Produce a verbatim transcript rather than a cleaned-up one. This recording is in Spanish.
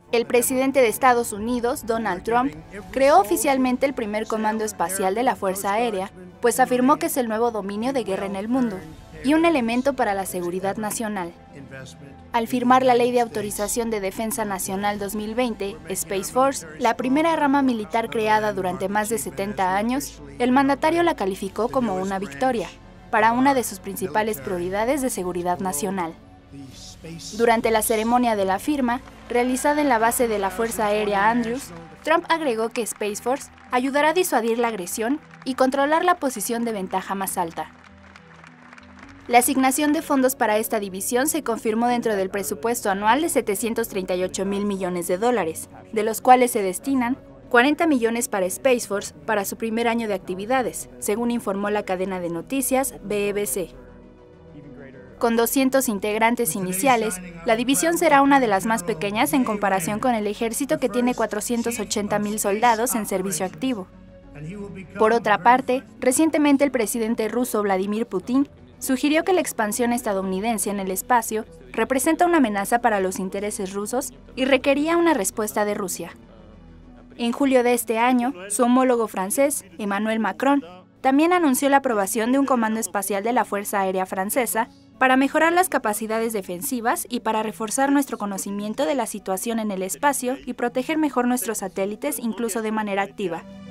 El presidente de Estados Unidos, Donald Trump, creó oficialmente el primer comando espacial de la Fuerza Aérea, pues afirmó que es el nuevo dominio de guerra en el mundo y un elemento para la seguridad nacional. Al firmar la Ley de Autorización de Defensa Nacional dos mil veinte, Space Force, la primera rama militar creada durante más de setenta años, el mandatario la calificó como una victoria para una de sus principales prioridades de seguridad nacional. Durante la ceremonia de la firma, realizada en la base de la Fuerza Aérea Andrews, Trump agregó que Space Force ayudará a disuadir la agresión y controlar la posición de ventaja más alta. La asignación de fondos para esta división se confirmó dentro del presupuesto anual de setecientos treinta y ocho mil millones de dólares, de los cuales se destinan cuarenta millones para Space Force para su primer año de actividades, según informó la cadena de noticias B B C. Con doscientos integrantes iniciales, la división será una de las más pequeñas en comparación con el ejército que tiene cuatrocientos ochenta mil soldados en servicio activo. Por otra parte, recientemente el presidente ruso Vladimir Putin sugirió que la expansión estadounidense en el espacio representa una amenaza para los intereses rusos y requería una respuesta de Rusia. En julio de este año, su homólogo francés, Emmanuel Macron, también anunció la aprobación de un comando espacial de la Fuerza Aérea Francesa para mejorar las capacidades defensivas y para reforzar nuestro conocimiento de la situación en el espacio y proteger mejor nuestros satélites incluso de manera activa.